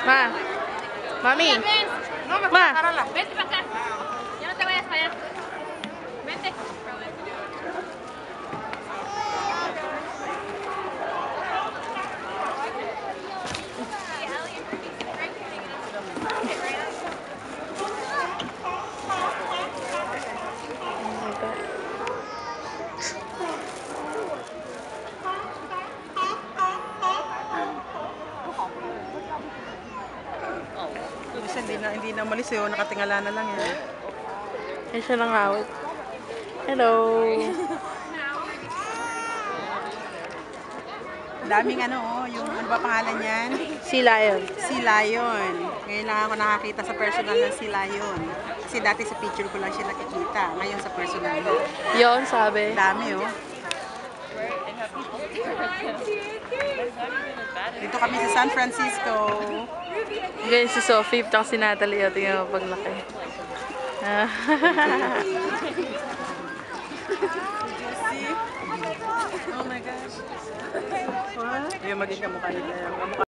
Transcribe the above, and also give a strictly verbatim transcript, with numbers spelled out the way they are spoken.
Ma. Mami. Ma. Vente para acá. Ya no te vayas para allá. Vente. Kasi hindi na, hindi na umalis yun, nakatingala na lang yan. Yan siya ng awit. Hello. Daming ano, oh, yung ano ba pangalan yan? Sea lion. Sea lion. Ngayon lang ako nakakita sa personal ng sea lion. Kasi dati sa picture ko lang siya nakikita. Ngayon sa personal na. Yon sabi. Dami, oh. Dito kami sa San Francisco. Ganyan si Sophie, tapos si Natalie. O, tingnan mo paglaki. Ah. Oh my gosh. What? Yung maging kamukha nila.